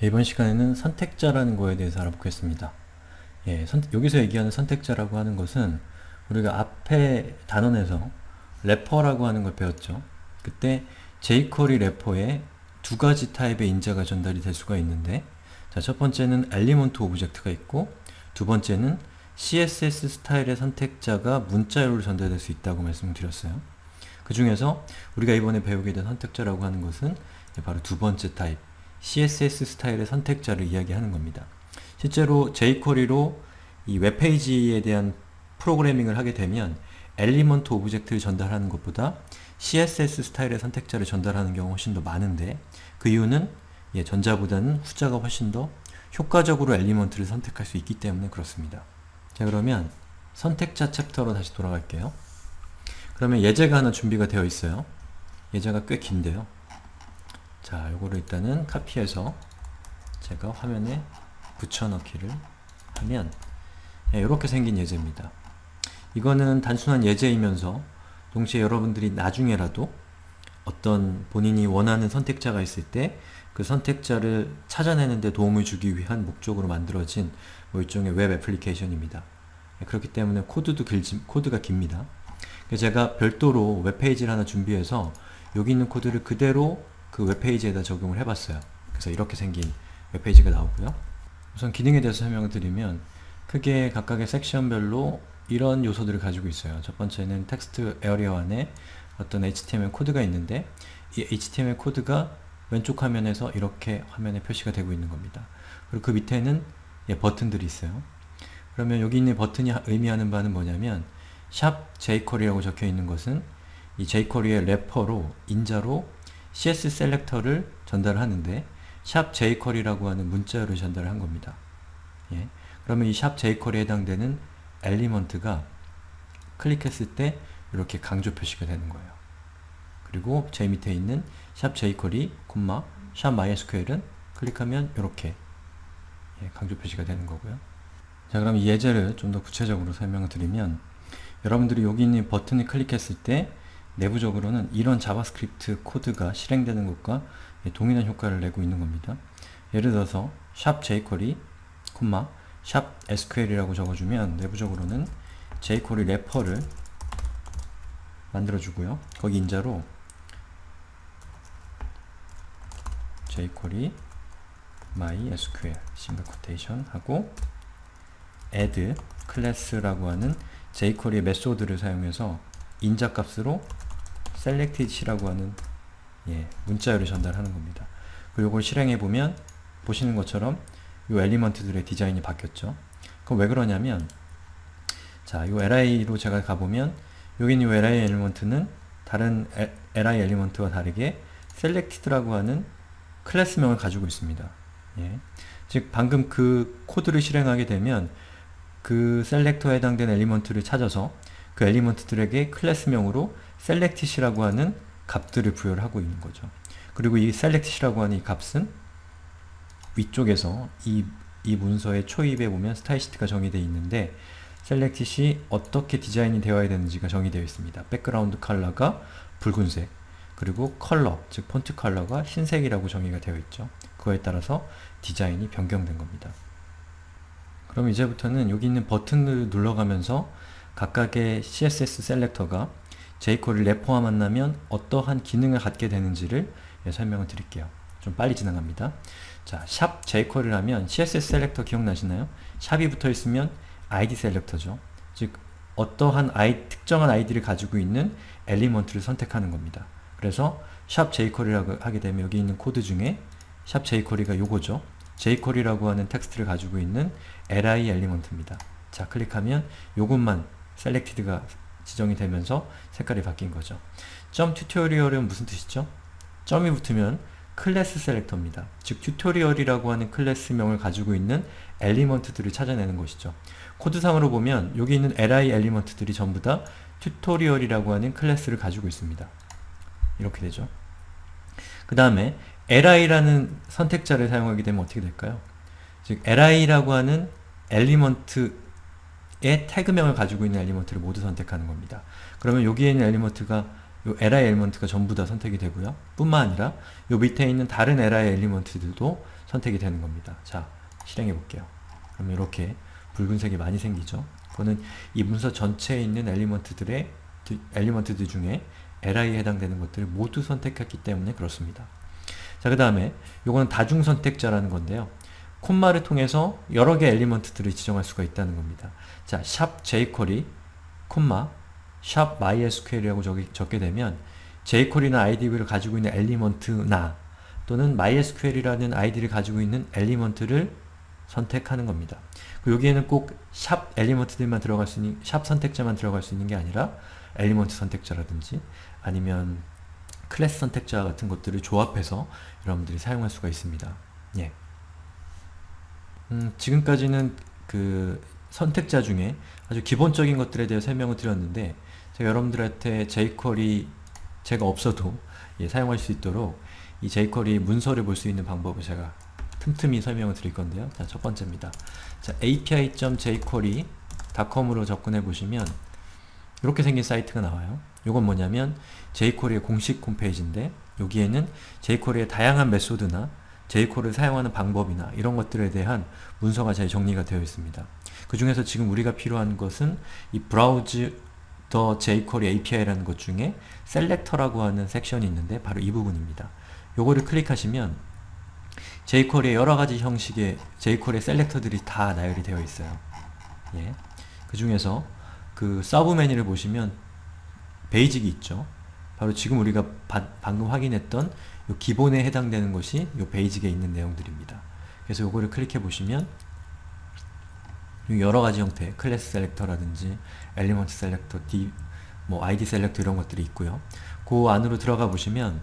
이번 시간에는 선택자라는 거에 대해서 알아보겠습니다. 여기서 얘기하는 선택자라고 하는 것은 우리가 앞에 단원에서 래퍼라고 하는 걸 배웠죠. 그때 jQuery 래퍼에 두 가지 타입의 인자가 전달이 될 수가 있는데, 자, 첫 번째는 엘리먼트 오브젝트가 있고, 두 번째는 CSS 스타일의 선택자가 문자열로 전달될 수 있다고 말씀을 드렸어요. 그 중에서 우리가 이번에 배우게 된 선택자라고 하는 것은 바로 두 번째 타입, CSS 스타일의 선택자를 이야기하는 겁니다. 실제로 jQuery로 이 웹페이지에 대한 프로그래밍을 하게 되면 엘리먼트 오브젝트를 전달하는 것보다 CSS 스타일의 선택자를 전달하는 경우가 훨씬 더 많은데, 그 이유는 전자보다는 후자가 훨씬 더 효과적으로 엘리먼트를 선택할 수 있기 때문에 그렇습니다. 자, 그러면 선택자 챕터로 다시 돌아갈게요. 그러면 예제가 하나 준비가 되어 있어요. 예제가 꽤 긴데요. 자, 요거를 일단은 카피해서 제가 화면에 붙여넣기를 하면 이렇게 생긴 예제입니다. 이거는 단순한 예제이면서 동시에 여러분들이 나중에라도 어떤 본인이 원하는 선택자가 있을 때 그 선택자를 찾아내는 데 도움을 주기 위한 목적으로 만들어진 일종의 웹 애플리케이션입니다. 그렇기 때문에 코드가 깁니다. 제가 별도로 웹페이지를 하나 준비해서 여기 있는 코드를 그대로 그 웹페이지에다 적용을 해봤어요. 그래서 이렇게 생긴 웹페이지가 나오고요. 우선 기능에 대해서 설명을 드리면 크게 각각의 섹션별로 이런 요소들을 가지고 있어요. 첫 번째는 텍스트 에어리어 안에 어떤 HTML 코드가 있는데, 이 HTML 코드가 왼쪽 화면에서 이렇게 화면에 표시가 되고 있는 겁니다. 그리고 그 밑에는 버튼들이 있어요. 그러면 여기 있는 버튼이 의미하는 바는 뭐냐면 샵 jQuery라고 적혀 있는 것은 이 jQuery의 래퍼로, 인자로 CS 셀렉터를 전달하는데 샵 jQuery라고 하는 문자열을 전달한 겁니다. 그러면 이 샵 jQuery에 해당되는 엘리먼트가 클릭했을 때 이렇게 강조 표시가 되는 거예요. 그리고 제일 밑에 있는 샵 jQuery, 샵 MySQL은 클릭하면 이렇게 강조 표시가 되는 거고요. 자, 그럼 이 예제를 좀 더 구체적으로 설명을 드리면, 여러분들이 여기 있는 버튼을 클릭했을 때 내부적으로는 이런 자바스크립트 코드가 실행되는 것과 동일한 효과를 내고 있는 겁니다. 예를 들어서 샵 jQuery, 샵 SQL이라고 적어주면 내부적으로는 jQuery 래퍼를 만들어주고요. 거기 인자로 jQuery MySQL 싱글 코테이션 하고 add 클래스라고 하는 jQuery 메소드를 사용해서 인자값으로 selected이라고 하는 문자열을 전달하는 겁니다. 그리고 이걸 실행해보면 보시는 것처럼 이 엘리먼트들의 디자인이 바뀌었죠. 그럼 왜 그러냐면, 자, 이 li로 제가 가보면 여기 있는 이 li 엘리먼트는 다른 li 엘리먼트와 다르게 selected라고 하는 클래스명을 가지고 있습니다. 즉 방금 그 코드를 실행하게 되면 그 셀렉터에 해당되는 엘리먼트를 찾아서 그 엘리먼트들에게 클래스명으로 selected이라고 하는 값들을 부여를 하고 있는 거죠. 그리고 이 selected이라고 하는 이 값은 위쪽에서 이 문서의 초입에 보면 스타일시트가 정의되어 있는데, selected이 어떻게 디자인이 되어야 되는지가 정의되어 있습니다. 백그라운드 컬러가 붉은색, 그리고 컬러, 즉 폰트 컬러가 흰색이라고 정의가 되어 있죠. 그거에 따라서 디자인이 변경된 겁니다. 그럼 이제부터는 여기 있는 버튼을 눌러가면서 각각의 CSS 셀렉터가 jQuery 래퍼와 만나면 어떠한 기능을 갖게 되는지를 설명을 드릴게요. 좀 빨리 진행합니다. 자, 샵 jQuery를 하면 CSS 셀렉터 기억나시나요? 샵이 붙어 있으면 id 셀렉터죠. 즉 어떠한 특정한 id를 가지고 있는 엘리먼트를 선택하는 겁니다. 그래서 샵 jQuery라고 하게 되면 여기 있는 코드 중에 샵 jQuery가 요거죠. jQuery라고 하는 텍스트를 가지고 있는 li 엘리먼트입니다. 자, 클릭하면 요것만 selected가 지정이 되면서 색깔이 바뀐 거죠. 점 튜토리얼은 무슨 뜻이죠? 점이 붙으면 클래스 셀렉터입니다. 즉 튜토리얼이라고 하는 클래스명을 가지고 있는 엘리먼트들을 찾아내는 것이죠. 코드상으로 보면 여기 있는 li 엘리먼트들이 전부 다 튜토리얼이라고 하는 클래스를 가지고 있습니다. 이렇게 되죠. 그 다음에 li라는 선택자를 사용하게 되면 어떻게 될까요? 즉 li라고 하는 엘리먼트의 태그명을 가지고 있는 엘리먼트를 모두 선택하는 겁니다. 그러면 여기에 있는 엘리먼트가 요 li 엘리먼트가 전부 다 선택이 되고요. 뿐만 아니라 요 밑에 있는 다른 li 엘리먼트들도 선택이 되는 겁니다. 자, 실행해 볼게요. 그러면 이렇게 붉은색이 많이 생기죠. 그거는 이 문서 전체에 있는 엘리먼트들 중에 li에 해당되는 것들을 모두 선택했기 때문에 그렇습니다. 자, 그 다음에 요거는 다중 선택자라는 건데요. 콤마를 통해서 여러 개 엘리먼트들을 지정할 수가 있다는 겁니다. 자, 샵 jQuery, 콤마, 샵 mysql이라고 적게 되면 jQuery나 ID를 가지고 있는 엘리먼트나 또는 mysql이라는 아이디를 가지고 있는 엘리먼트를 선택하는 겁니다. 그리고 여기에는 꼭 샵 엘리먼트들만 들어갈 수 있는, 샵 선택자만 들어갈 수 있는 게 아니라 엘리먼트 선택자라든지 아니면 클래스 선택자 같은 것들을 조합해서 여러분들이 사용할 수가 있습니다. 예. 지금까지는 그 선택자 중에 아주 기본적인 것들에 대해 설명을 드렸는데, 제가 여러분들한테 jQuery 제가 없어도 사용할 수 있도록 이 jQuery 문서를 볼 수 있는 방법을 제가 틈틈이 설명을 드릴 건데요. 자, 첫 번째입니다. 자, api.jQuery.com으로 접근해 보시면 이렇게 생긴 사이트가 나와요. 이건 뭐냐면 jQuery의 공식 홈페이지인데, 여기에는 jQuery의 다양한 메소드나 jQuery를 사용하는 방법이나 이런 것들에 대한 문서가 잘 정리가 되어 있습니다. 그 중에서 지금 우리가 필요한 것은 이 Browse the jQuery API라는 것 중에 셀렉터라고 하는 섹션이 있는데 바로 이 부분입니다. 요거를 클릭하시면 jQuery의 여러가지 형식의 jQuery 셀렉터들이 다 나열이 되어 있어요. 예. 그 중에서 그 서브 메뉴를 보시면 베이직이 있죠. 바로 지금 우리가 방금 확인했던 요 기본에 해당되는 것이 요 베이직에 있는 내용들입니다. 그래서 요거를 클릭해 보시면 여러가지 형태의 클래스 셀렉터라든지 엘리먼트 셀렉터, 뭐 ID 셀렉터 이런 것들이 있고요. 그 안으로 들어가 보시면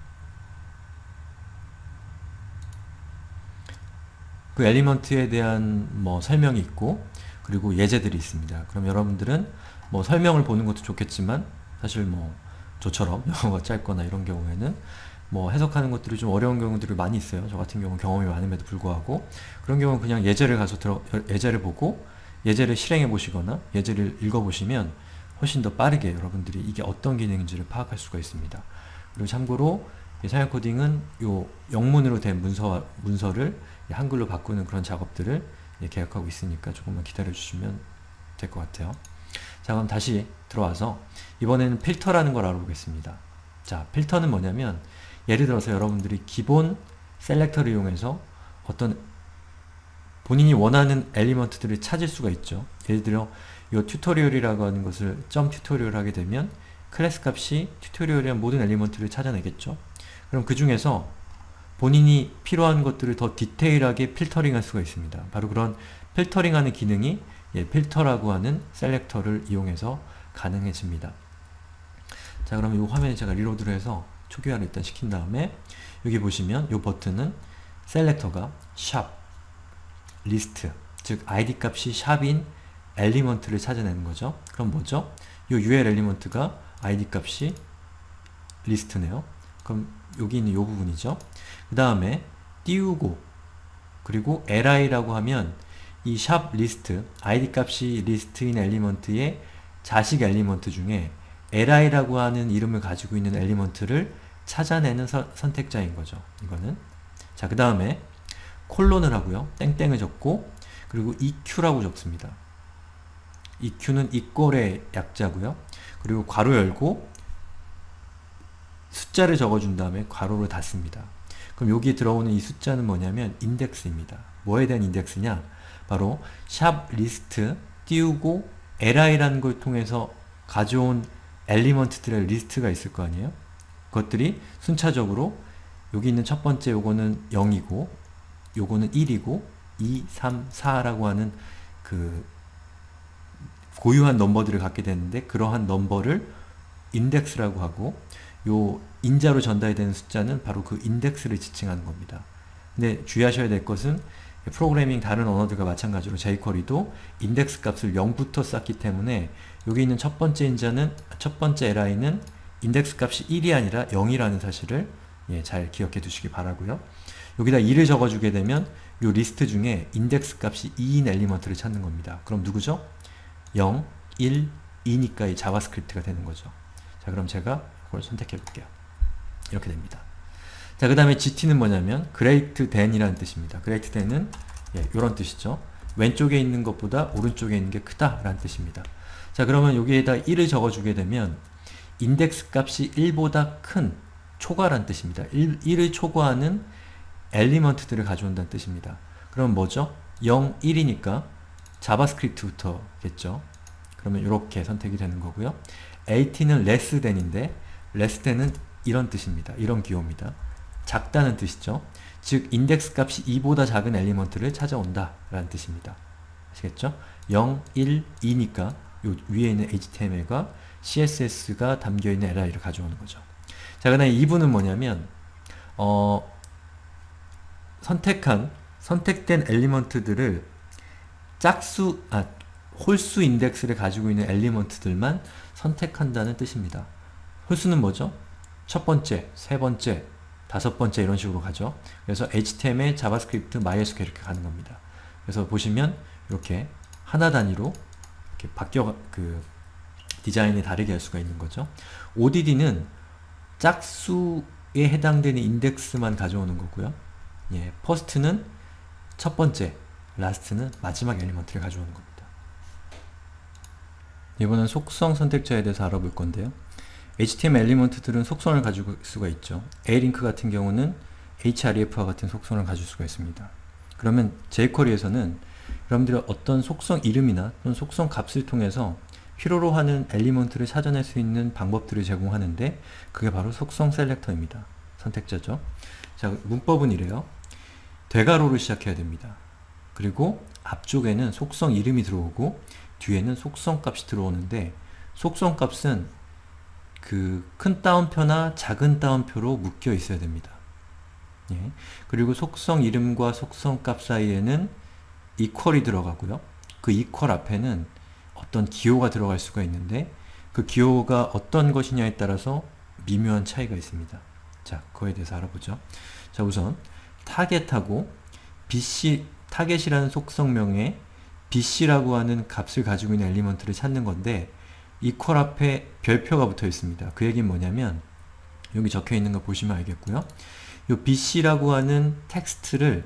그 엘리먼트에 대한 뭐 설명이 있고, 그리고 예제들이 있습니다. 그럼 여러분들은 뭐 설명을 보는 것도 좋겠지만 사실 뭐 저처럼 영어가 짧거나 이런 경우에는 뭐 해석하는 것들이 좀 어려운 경우들이 많이 있어요. 저 같은 경우는 경험이 많음에도 불구하고 그런 경우는 그냥 예제를 예제를 보고 예제를 실행해 보시거나 예제를 읽어 보시면 훨씬 더 빠르게 여러분들이 이게 어떤 기능인지를 파악할 수가 있습니다. 그리고 참고로 사양 코딩은 요 영문으로 된 문서를 한글로 바꾸는 그런 작업들을 계획하고 있으니까 조금만 기다려 주시면 될 것 같아요. 자, 그럼 다시 들어와서 이번에는 필터라는 걸 알아보겠습니다. 자, 필터는 뭐냐면 예를 들어서 여러분들이 기본 셀렉터를 이용해서 어떤 본인이 원하는 엘리먼트들을 찾을 수가 있죠. 예를 들어 이 튜토리얼이라고 하는 것을 .tutorial 하게 되면 클래스 값이 튜토리얼이란 모든 엘리먼트를 찾아내겠죠. 그럼 그 중에서 본인이 필요한 것들을 더 디테일하게 필터링할 수가 있습니다. 바로 그런 필터링하는 기능이 필터라고 하는 셀렉터를 이용해서 가능해집니다. 자, 그러면 이 화면에 제가 리로드를 해서 초기화를 일단 시킨 다음에 여기 보시면 이 버튼은 셀렉터가 샵, 리스트, 즉 id 값이 샵인 엘리먼트를 찾아내는 거죠. 그럼 뭐죠? 이 ul 엘리먼트가 id 값이 리스트네요. 그럼 여기 있는 이 부분이죠. 그 다음에 띄우고 그리고 li라고 하면 이 샵 리스트, id 값이 리스트인 엘리먼트의 자식 엘리먼트 중에 li라고 하는 이름을 가지고 있는 엘리먼트를 찾아내는 선택자인 거죠. 이거는. 자, 그 다음에 콜론을 하고요. 땡땡을 적고 그리고 eq라고 적습니다. eq는 equal의 약자고요. 그리고 괄호 열고 숫자를 적어준 다음에 괄호를 닫습니다. 그럼 여기에 들어오는 이 숫자는 뭐냐면 인덱스입니다. 뭐에 대한 인덱스냐? 바로 샵 리스트 띄우고 li라는 걸 통해서 가져온 엘리먼트들의 리스트가 있을 거 아니에요? 그것들이 순차적으로 여기 있는 첫 번째 요거는 0이고 요거는 1이고 2, 3, 4라고 하는 그 고유한 넘버들을 갖게 되는데 그러한 넘버를 인덱스라고 하고 요 인자로 전달이 되는 숫자는 바로 그 인덱스를 지칭하는 겁니다. 근데 주의하셔야 될 것은 프로그래밍 다른 언어들과 마찬가지로 jQuery도 인덱스 값을 0부터 쌓기 때문에 여기 있는 첫 번째 li는 인덱스 값이 1이 아니라 0이라는 사실을 잘 기억해 두시기 바라고요. 여기다 2를 적어주게 되면 이 리스트 중에 인덱스 값이 2인 엘리먼트를 찾는 겁니다. 그럼 누구죠? 0, 1, 2니까 이 자바스크립트가 되는 거죠. 자, 그럼 제가 그걸 선택해 볼게요. 이렇게 됩니다. 자, 그 다음에 GT는 뭐냐면 greater than이라는 뜻입니다. greater than은 이런 뜻이죠. 왼쪽에 있는 것보다 오른쪽에 있는 게 크다 라는 뜻입니다. 자, 그러면 여기에다 1을 적어주게 되면 인덱스 값이 1보다 큰 초과란 뜻입니다. 1을 초과하는 엘리먼트들을 가져온다는 뜻입니다. 그럼 뭐죠? 0, 1이니까 자바스크립트부터겠죠. 그러면 이렇게 선택이 되는 거고요. AT는 less than인데 less than은 이런 뜻입니다. 이런 기호입니다. 작다는 뜻이죠. 즉 인덱스 값이 2보다 작은 엘리먼트를 찾아온다 라는 뜻입니다. 아시겠죠? 0, 1, 2니까 요 위에 있는 HTML과 CSS가 담겨있는 LI를 가져오는 거죠. 자, 그 다음에 2부는 뭐냐면 선택된 엘리먼트들을 홀수 인덱스를 가지고 있는 엘리먼트들만 선택한다는 뜻입니다. 홀수는 뭐죠? 첫 번째, 세 번째, 다섯 번째 이런 식으로 가죠. 그래서 HTML, 자바스크립트, MySQL 이렇게 가는 겁니다. 그래서 보시면 이렇게 하나 단위로 이렇게 디자인이 다르게 할 수가 있는 거죠. ODD는 짝수에 해당되는 인덱스만 가져오는 거고요. first는 첫 번째, last는 마지막 엘리먼트를 가져오는 겁니다. 이번엔 속성 선택자에 대해서 알아볼 건데요. HTML 엘리먼트들은 속성을 가지고 수가 있죠. A링크 같은 경우는 href와 같은 속성을 가질 수가 있습니다. 그러면 jQuery에서는 여러분들이 어떤 속성 이름이나 또는 속성 값을 통해서 필요로 하는 엘리먼트를 찾아낼 수 있는 방법들을 제공하는데 그게 바로 속성 셀렉터입니다. 선택자죠. 자, 문법은 이래요. 대괄호를 시작해야 됩니다. 그리고 앞쪽에는 속성 이름이 들어오고 뒤에는 속성 값이 들어오는데 속성 값은 큰 따옴표나 작은 따옴표로 묶여 있어야 됩니다. 그리고 속성 이름과 속성 값 사이에는 equal이 들어가고요. 그 equal 앞에는 어떤 기호가 들어갈 수가 있는데 그 기호가 어떤 것이냐에 따라서 미묘한 차이가 있습니다. 자, 그거에 대해서 알아보죠. 자, 우선 타겟하고 타겟이라는 속성명에 bc라고 하는 값을 가지고 있는 엘리먼트를 찾는 건데 equal 앞에 별표가 붙어 있습니다. 그 얘기는 뭐냐면 여기 적혀 있는 거 보시면 알겠고요. 이 bc라고 하는 텍스트를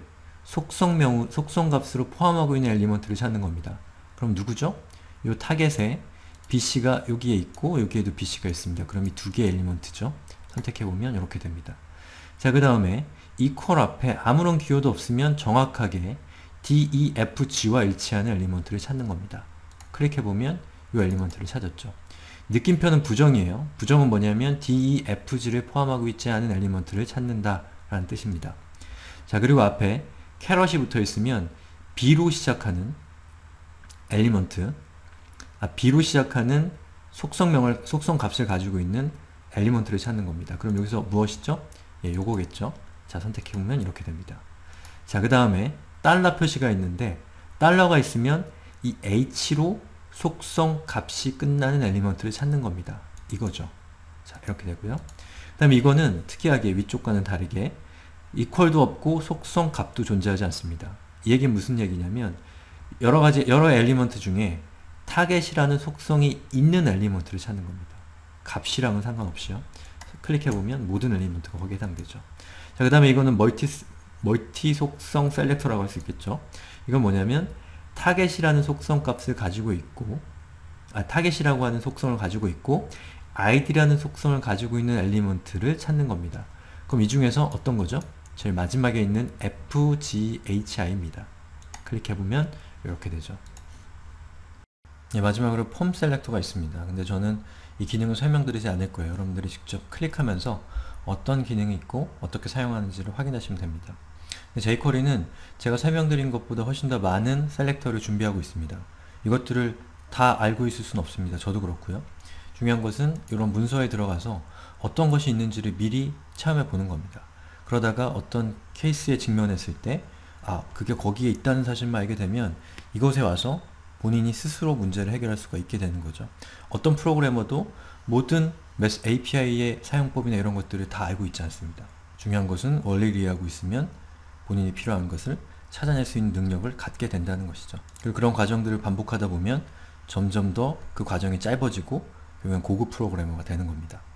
속성값으로 포함하고 있는 엘리먼트를 찾는 겁니다. 그럼 누구죠? 이 타겟에 bc가 여기에 있고 여기에도 bc가 있습니다. 그럼 이 두 개의 엘리먼트죠. 선택해보면 이렇게 됩니다. 자, 그 다음에 equal 앞에 아무런 기호도 없으면 정확하게 DEFG와 일치하는 엘리먼트를 찾는 겁니다. 클릭해보면 이 엘리먼트를 찾았죠. 느낌표는 부정이에요. 부정은 뭐냐면 DEFG를 포함하고 있지 않은 엘리먼트를 찾는다 라는 뜻입니다. 자, 그리고 앞에 캐럿이 붙어 있으면 B로 시작하는 엘리먼트, B로 시작하는 속성 값을 가지고 있는 엘리먼트를 찾는 겁니다. 그럼 여기서 무엇이죠? 요거겠죠. 자, 선택해보면 이렇게 됩니다. 자, 그 다음에 달러 표시가 있는데 달러가 있으면 이 H로 속성 값이 끝나는 엘리먼트를 찾는 겁니다. 이거죠. 자, 이렇게 되고요. 그 다음에 이거는 특이하게 위쪽과는 다르게 equal도 없고 속성 값도 존재하지 않습니다. 이 얘기는 무슨 얘기냐면 여러 엘리먼트 중에 타겟이라는 속성이 있는 엘리먼트를 찾는 겁니다. 값이랑은 상관없이요. 클릭해보면 모든 엘리먼트가 거기에 해당되죠. 자, 그 다음에 이거는 멀티 속성 셀렉터라고 할 수 있겠죠. 이건 뭐냐면 타겟이라는 속성 값을 가지고 있고 타겟이라고 하는 속성을 가지고 있고 id라는 속성을 가지고 있는 엘리먼트를 찾는 겁니다. 그럼 이 중에서 어떤 거죠? 제일 마지막에 있는 FGHI입니다. 클릭해보면 이렇게 되죠. 마지막으로 폼 셀렉터가 있습니다. 근데 저는 이 기능을 설명드리지 않을 거예요. 여러분들이 직접 클릭하면서 어떤 기능이 있고 어떻게 사용하는지를 확인하시면 됩니다. jQuery는 제가 설명드린 것보다 훨씬 더 많은 셀렉터를 준비하고 있습니다. 이것들을 다 알고 있을 수는 없습니다. 저도 그렇고요. 중요한 것은 이런 문서에 들어가서 어떤 것이 있는지를 미리 체험해 보는 겁니다. 그러다가 어떤 케이스에 직면했을 때 그게 거기에 있다는 사실만 알게 되면 이곳에 와서 본인이 스스로 문제를 해결할 수가 있게 되는 거죠. 어떤 프로그래머도 모든 메스 API의 사용법이나 이런 것들을 다 알고 있지 않습니다. 중요한 것은 원리를 이해하고 있으면 본인이 필요한 것을 찾아낼 수 있는 능력을 갖게 된다는 것이죠. 그리고 그런 과정들을 반복하다 보면 점점 더 그 과정이 짧아지고 결국엔 고급 프로그래머가 되는 겁니다.